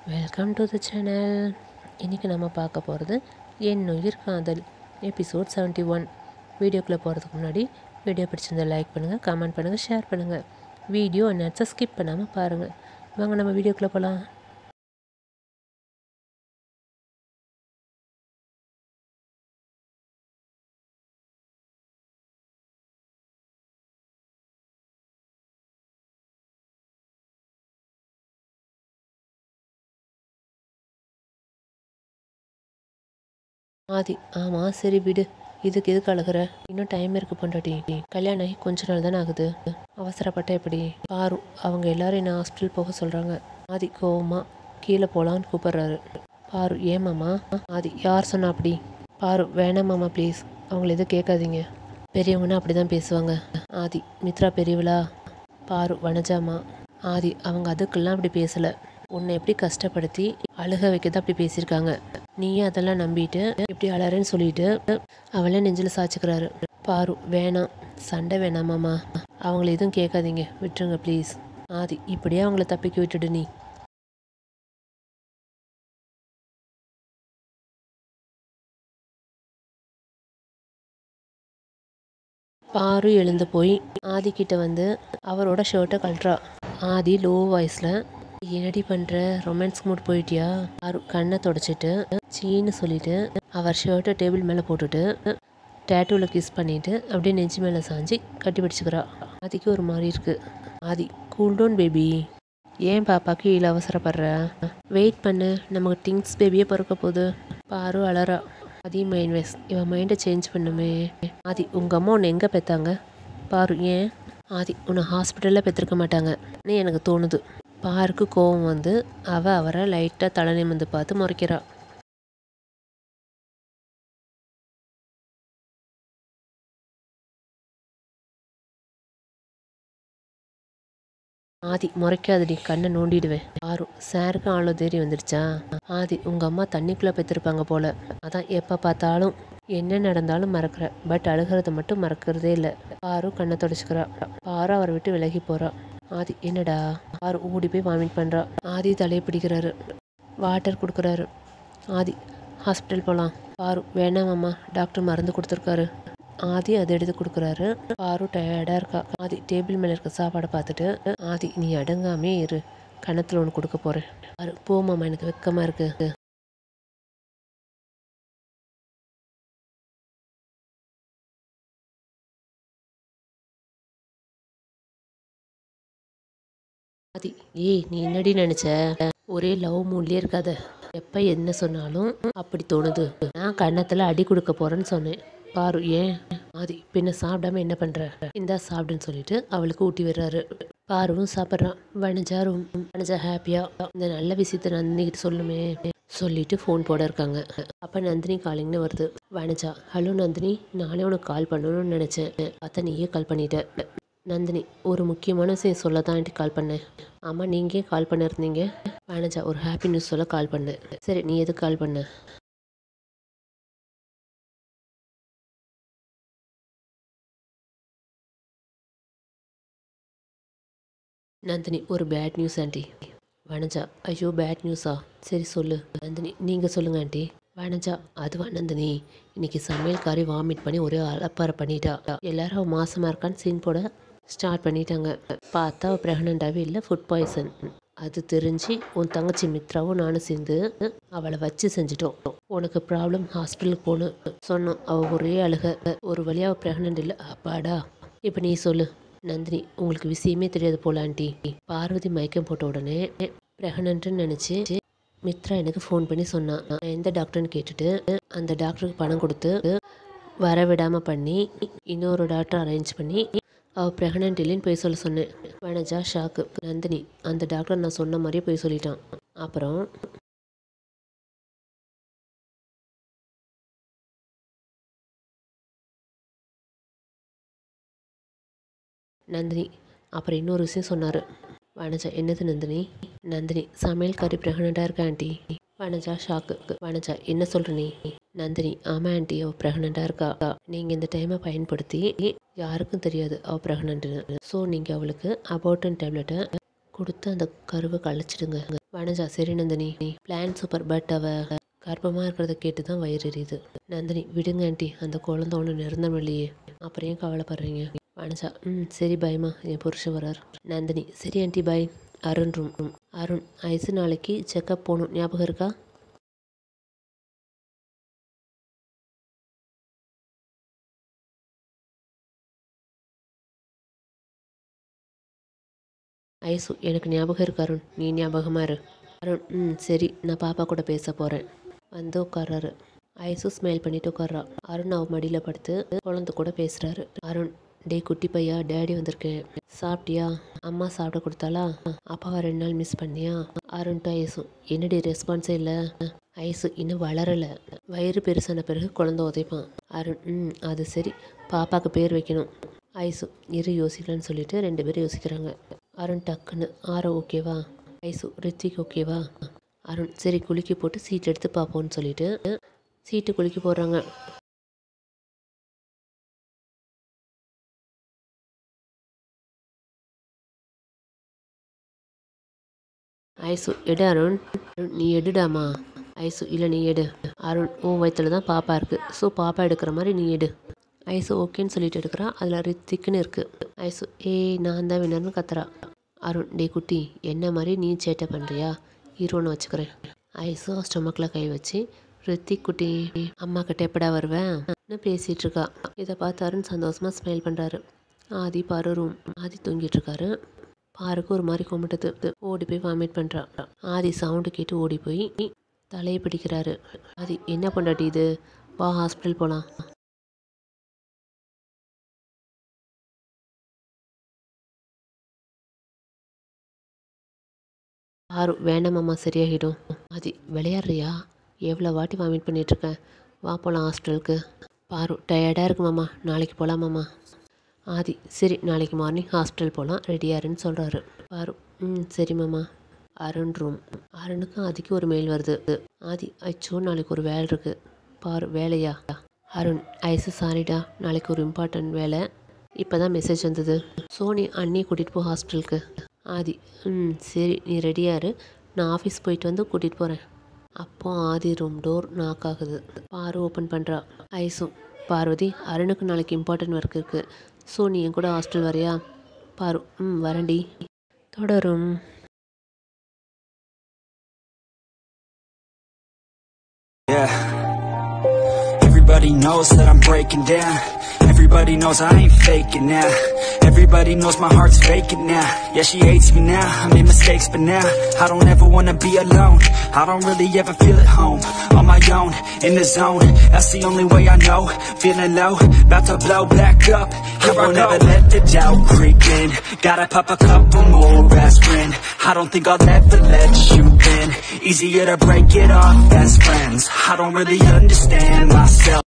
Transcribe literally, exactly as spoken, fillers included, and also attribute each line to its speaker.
Speaker 1: Welcome to the channel. இன்றைக்கி நம்ம பார்க்க போகிறது என் உயிர் காதல் எபிசோட் செவன்ட்டி ஒன். வீடியோக்குள்ளே போகிறதுக்கு முன்னாடி வீடியோ பிடிச்சிருந்தால் லைக் பண்ணுங்கள், கமெண்ட் பண்ணுங்கள், ஷேர் பண்ணுங்கள். வீடியோ அன்னட்ஸை ஸ்கிப் பண்ணாமல் பாருங்கள். வாங்க நம்ம வீடியோக்குள்ளே போகலாம். ஆதி, ஆமாம் சரி விடு, இதுக்கு எதுக்கு அழுகிற? இன்னும் டைம் இருக்குது பொண்டாட்டி. கல்யாணம் ஆகி கொஞ்ச நாள் தானே ஆகுது, அவசரப்பட்ட எப்படி? பாரு, அவங்க எல்லாரும் என்ன ஹாஸ்பிட்டல் போக சொல்கிறாங்க. ஆதி கோவமா கீழே போகலான்னு கூப்பிட்றாரு. பாரு, ஏமாம்மா? ஆதி, யார் சொன்னா அப்படி? பாரு, வேணாமாம்மா ப்ளீஸ், அவங்கள எதுவும் கேட்காதீங்க. பெரியவங்கன்னா அப்படி தான் பேசுவாங்க. ஆதி, மித்ரா பெரியவளா? பாரு, வனஜாமா. ஆதி, அவங்க அதுக்கெல்லாம் அப்படி பேசலை. உன்னை எப்படி கஷ்டப்படுத்தி அழுக வைக்கதான் அப்படி பேசியிருக்காங்க. நீயே அதெல்லாம் நம்பிட்டு எப்படி அழறேன்னு சொல்லிட்டு அவளே நெஞ்சில் சாய்ச்சிக்கிறாரு. பாரு, வேணாம், சண்டை வேணாமாம்மா, அவங்கள எதுவும் கேட்காதீங்க, விட்டுருங்க ப்ளீஸ். ஆதி, இப்படியே அவங்கள தப்பிக்க விட்டுடு நீ. பாரு எழுந்து போய் ஆதி கிட்ட வந்து அவரோட ஷர்ட்டை கழட்டுறா. ஆதி லோ வாய்ஸில், என்னடி பண்ணுற, ரொமான்ஸ் மூட் போயிட்டியா? பாரு கண்ணை தொடச்சிட்டு சீன்னு சொல்லிட்டு அவர் ஷர்ட்டை டேபிள் மேலே போட்டுட்டு டேட்டூவில் கிஸ் பண்ணிவிட்டு அப்படியே நெஞ்சு மேலே சாஞ்சி கட்டி பிடிச்சிக்கிறா. ஆதிக்கு ஒரு மாதிரி இருக்குது. ஆதி, கூல் டவுன் பேபி, ஏன் பாப்பாக்கு இல்லை அவசரப்படுற? வெயிட் பண்ணு, நமக்கு டிங்ஸ் பேபியே பிறக்க போகுது. பாரு அலறா. ஆதி மைண்ட் வைஸ், இவன் மைண்டை சேஞ்ச் பண்ணுமே. ஆதி, உங்கள் அம்மா உன்னை எங்கே பெற்றாங்க? பாரு, ஏன்? ஆதி, உன்னை ஹாஸ்பிட்டலில் பெற்றிருக்க மாட்டாங்கன்னு எனக்கு தோணுது. பாருக்கு கோவம் வந்து அவள் அவரை லைட்டாக தலை நிமிர்ந்து பார்த்து முறைக்கிறா. ஆதி, முறைக்காதடி, கண்ணை நோண்டிடுவேன். பாரு, சாருக்கு ஆளோ தேறி வந்துடுச்சா? ஆதி, உங்கள் அம்மா தண்ணிக்குள்ளே பெற்றிருப்பாங்க போல, அதான் எப்போ பார்த்தாலும் என்ன நடந்தாலும் மறக்கிற, பட் அழுகிறத மட்டும் மறக்கிறதே இல்லை. பாரு கண்ணை தொடச்சிக்கிறா. பாரு அவரை விட்டு விலகி போகிறா. ஆதி, என்னடா? பாரு ஓடி போய் வாமிட் பண்ணுறா. ஆதி தலையை பிடிக்கிறாரு, வாட்டர் கொடுக்குறாரு. ஆதி, ஹாஸ்பிட்டல் போகலாம். பாரு, வேணாமாம்மா, டாக்டர் மருந்து கொடுத்துருக்காரு. ஆதி அதை எடுத்து கொடுக்குறாரு. பாரு டயர்டாக இருக்கா. ஆதி டேபிள் மேலே இருக்க சாப்பாடை பார்த்துட்டு, ஆதி நீ அடங்காமே இரு, கணத்தில் ஒன்று கொடுக்க போகிறேன். பாரு, போமாம்மா, எனக்கு வெக்கமாக இருக்குது. ஆதி, ஏய் நீ என்னடி நினச்ச? ஒரே லவ் மூட்லேயே இருக்காத, எப்போ என்ன சொன்னாலும் அப்படி தோணுது. நான் கன்னத்தில் அடி கொடுக்க போகிறேன்னு சொன்னேன். பாரு, ஏன்? ஆதி, பின்ன சாப்பிடாம என்ன பண்ணுற? இந்தா சாப்பிடுன்னு சொல்லிட்டு அவளுக்கு ஊட்டி விடுறாரு. பாருவும் சாப்பிட்றான். வனஜா ரூம் வனஜா ஹாப்பியாக இந்த நல்ல விஷயத்த நந்தினிக்கிட்ட சொல்லுமே சொல்லிட்டு ஃபோன் போட இருக்காங்க. அப்போ நந்தினி காலிங்னு வருது. வனஜா, ஹலோ நந்தினி, நானே உனக்கு கால் பண்ணணும்னு நினச்சேன், பார்த்தா நீயே கால் பண்ணிட்ட. நந்தினி, ஒரு முக்கியமான விஷயம் சொல்ல தான் கால் பண்ணேன். ஆமாம், நீங்கள் கால் பண்ணியிருந்தீங்க. வனஜா, ஒரு ஹாப்பி நியூஸ் சொல்ல கால் பண்ணேன். சரி, நீ எதுக்கு கால் பண்ண? நந்தினி, ஒரு பேட் நியூஸ் ஆண்டி. வனஜா, ஐயோ பேட் நியூஸா? சரி சொல்லு. நந்தினி, நீங்கள் சொல்லுங்க ஆண்டி. வனஜா, அதுவா நந்தினி, இன்னைக்கு சமையல்காரி வாமிட் பண்ணி ஒரே அலப்பார பண்ணிட்டா. எல்லாரும் அவள் மாசமாக இருக்கான்னு சீன் போட ஸ்டார்ட் பண்ணிட்டாங்க. பார்த்தா அவள் ப்ரெக்னெண்ட்டாகவே இல்லை, ஃபுட் பாய்சன். அது தெரிஞ்சு உன் தங்கச்சி மித்ராவும் நானும் சேர்ந்து அவளை வச்சு செஞ்சிட்டோம். உனக்கு ப்ராப்ளம், ஹாஸ்பிட்டலுக்கு போகணும் சொன்னோம். அவள் ஒரே அழுக. ஒரு வழியாக அவள் ப்ரெக்னென்ட் இல்லை. அப்பாடா, இப்போ நீ சொல்லு. நந்தினி, உங்களுக்கு விஷயமே தெரியாது போல ஆண்டி. பார்வதி மயக்கம் போட்ட உடனே ப்ரெக்னென்ட்னு நினச்சி மித்ரா எனக்கு ஃபோன் பண்ணி சொன்னான். நான் எந்த டாக்டர்னு கேட்டுட்டு அந்த டாக்டருக்கு பணம் கொடுத்து வர விடாமல் பண்ணி இன்னொரு டாக்டர் அரேஞ்ச் பண்ணி அவள் ப்ரெக்னென்ட் இல்லைன்னு போய் சொல்ல சொன்னேன். வனஜா ஷாக்கு. நந்தினி, அந்த டாக்டர் நான் சொன்ன மாதிரியே போய் சொல்லிட்டான். அப்புறம் நந்தினி, அப்புறம் இன்னொரு விஷயம் சொன்னார். வனஜா, என்னது நந்தினி? நந்தினி, சமையல்காரி ப்ரெக்னெண்ட்டாக இருக்கா ஆண்டி. வனஜா ஷாக்கு. வனஜா, என்ன சொல்கிற நீ? நந்தினி, ஆமாம் ஆண்டி, அவள் ப்ரெக்னெண்ட்டாக இருக்கா. நீங்கள் இந்த டைமை பயன்படுத்தி யாருக்கும் தெரியாது அவள் ப்ரெக்னென்ட்னு. ஸோ நீங்கள் அவளுக்கு அபார்டன் டேப்லெட்டை கொடுத்து அந்த கருவை கழிச்சிடுங்க. வனஜா சரி நந்தினி பிளான் சூப்பர், பட் அவ கர்ப்பமாக இருக்கிறத கேட்டு தான் வயிறு எரியுது. நந்தினி விடுங்க ஆண்டி, அந்த குழந்தை ஒன்று நிரந்தரம் இல்லையே, அப்புறம் ஏன் கவலைப்படுறீங்க? வனஜா ம் சரி பாய்மா, என் புருஷன் வரார். நந்தினி சரி aunty bye. Arun room room Arun Aishu நாளைக்கு செக்கப் போகணும், ஞாபகம் இருக்கா? ஐசு எனக்கு ஞாபகம் இருக்கு அருண், நீ ஞாபகமா இரு. அருண் ம் சரி, நான் பாப்பா கூட பேச போகிறேன். வந்து உட்கார்றாரு. ஐசு ஸ்மைல் பண்ணிட்டு உட்கார்றா. அருண் அவ மடியில் படுத்து குழந்தை கூட பேசுகிறாரு. அருண் டே குட்டி பையா, டேடி வந்திருக்கேன், சாப்பிட்டியா? அம்மா சாப்பிட கொடுத்தாளா? அப்பாவை ரெண்டு நாள் மிஸ் பண்ணியா? அருண்ட்டு ஐசு என்னடி ரெஸ்பான்ஸே இல்லை? ஐசு இன்னும் வளரலை, வயிறு பெருசான பிறகு குழந்தை உதைப்பான். அருண் ம் அது சரி, பாப்பாவுக்கு பேர் வைக்கணும். ஐசு இரு யோசிக்கலான்னு சொல்லிட்டு ரெண்டு பேரும் யோசிக்கிறாங்க. அருண் டக்குன்னு ஆரோ ஓகேவா? ஐசு ரித்விக் ஓகேவா? அருண் சரி குலுக்கி போட்டு சீட் எடுத்து பார்ப்போன்னு சொல்லிட்டு சீட்டு குலுக்கி போடுறாங்க. ஐசு எடு அருண். அருண் நீ எடுடாமா. ஐசு இல்லை நீ எடு. அருண் உன் வயிற்றுல தான் பாப்பா இருக்குது, ஸோ பாப்பா எடுக்கிற மாதிரி நீ எடு. ஐசு ஓகேன்னு சொல்லிட்டு எடுக்கிறா. அதில் ரித்திக்குன்னு இருக்குது. ஐசு ஏய் நான் தான் வினர்னு கத்துறா. அருண் டே குட்டி, என்ன மாதிரி நீ சேட்டை பண்ணுறியா? ஹீரோன்னு வச்சுக்கிறேன். ஐசு ஸ்டொமக்கில் கை வச்சு ரித்திக் குட்டி அம்மா கிட்ட எப்படா வருவேன் பேசிகிட்டு இருக்கா. இதை பார்த்து அருண் சந்தோஷமாக ஸ்மைல் பண்ணுறாரு. ஆதி பாரு ரூம். ஆதி தூங்கிட்டு இருக்காரு. பாருக்கு ஒரு மாதிரி கும்பிட்டது. ஓடி போய் வாமிட் பண்ணுறா. ஆதி சவுண்டு கேட்டு ஓடி போய் தலையை பிடிக்கிறாரு. ஆதி என்ன பண்ணாட்டி இது, வா ஹாஸ்பிட்டல் போகலாம். ஆறு வேண்டாமாம்மா சரியாகிடும். ஆதி விளையாடுறியா? எவ்வளோ வாட்டி வாமிட் பண்ணிகிட்ருக்கேன், வா போகலாம் ஹாஸ்பிட்டலுக்கு. பாரு டயர்டாக இருக்குமாம்மா, நாளைக்கு போகலாமாம்மா. ஆதி சரி நாளைக்கு மார்னிங் ஹாஸ்பிட்டல் போகலாம், ரெடியாருன்னு சொல்கிறாரு. பாரு ம் சரிம்மாம்மா. அருண் ரூம். அருணுக்கு ஆதிக்கு ஒரு மெயில் வருது. ஆதி அச்சோ நாளைக்கு ஒரு வேலை இருக்குது. பாரு வேலையா? அருண் ஐசு சாரிடா, நாளைக்கு ஒரு இம்பார்ட்டன்ட் வேலை, இப்போ தான் மெசேஜ் வந்தது. சோனி அண்ணியை கூட்டிகிட்டு போ ஹாஸ்பிட்டலுக்கு. ஆதி ம் சரி நீ ரெடியாரு, நான் ஆஃபீஸ் போயிட்டு வந்து கூட்டிகிட்டு போகிறேன். அப்போ ஆதி ரூம் டோர் நாக் ஆகுது. பாரு ஓப்பன் பண்ணுறா. ஐசும் பார்வதி அருணுக்கு நாளைக்கு இம்பார்ட்டன்ட் ஒர்க் இருக்குது, ஸோ நீ என் கூட ஹாஸ்டல் வரையா? பாரு ம் வரண்டி. தொடரும்.
Speaker 2: Yeah, everybody knows that I'm breaking down. Everybody knows I ain't faking now. Everybody knows my heart's faking now. Yeah, she hates me now, I made mistakes but now I don't ever wanna be alone. I don't really ever feel at home. On my own, in the zone, that's the only way I know. Feeling low, about to blow back up. I won't ever let the doubt creep in. Gotta pop a couple more aspirin. I don't think I'll ever let you in. Easier to break it off best friends. I don't really understand myself.